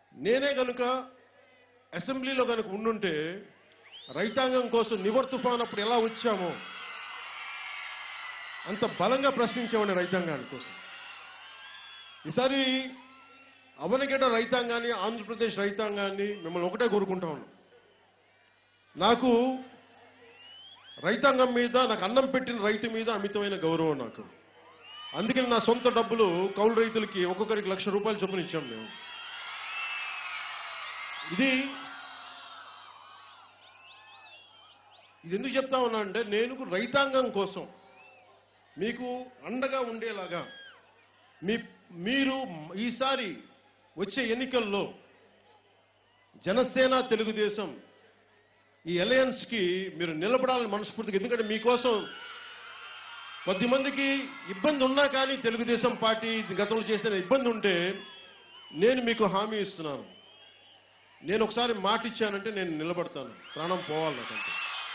నేనే గనుక అసెంబ్లీలో గనుక ఉండుంటే రైతాంగం కోసం నివర్ తుఫాన్ అప్పుడు ఎలా వచ్చామో అంత బలంగా ప్రశ్నించేవాడిని రైతాంగాని కోసం. ఈసారి అవనగడ్డ రైతాంగాన్ని, ఆంధ్రప్రదేశ్ రైతాంగాన్ని మిమ్మల్ని ఒకటే కోరుకుంటా ఉన్నాను. నాకు రైతాంగం మీద, నాకు అన్నం పెట్టిన రైతు మీద అమితమైన గౌరవం నాకు. అందుకని నా సొంత డబ్బులు కౌలు రైతులకి ఒక్కొక్కరికి ₹1,00,000 చొప్పున ఇచ్చాం మేము. ఇది ఎందుకు చెప్తా ఉన్నా అంటే, నేను రైతాంగం కోసం మీకు అండగా ఉండేలాగా మీరు ఈసారి వచ్చే ఎన్నికల్లో జనసేన, తెలుగుదేశం ఈ అలయన్స్ కి మీరు నిలబడాలని మనస్ఫూర్తిగా. ఎందుకంటే మీకోసం కొద్దిమందికి ఇబ్బంది ఉన్నా కానీ తెలుగుదేశం పార్టీ గతంలో చేసిన ఇబ్బంది ఉంటే నేను మీకు హామీ ఇస్తున్నాను, నేను ఒకసారి మాట ఇచ్చానంటే నేను నిలబడతాను, ప్రాణం పోవాలి నాకంటే.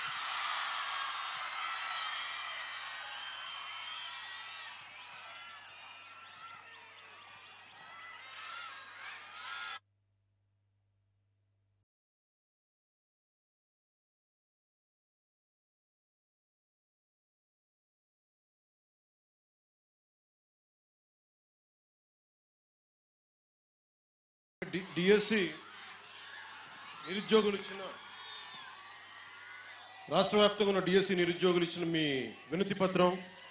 డిఎస్సి నిరుద్యోగులు ఇచ్చిన, రాష్ట్ర వ్యాప్తంగా ఉన్న డిఎస్సి నిరుద్యోగులు ఇచ్చిన మీ వినతి పత్రం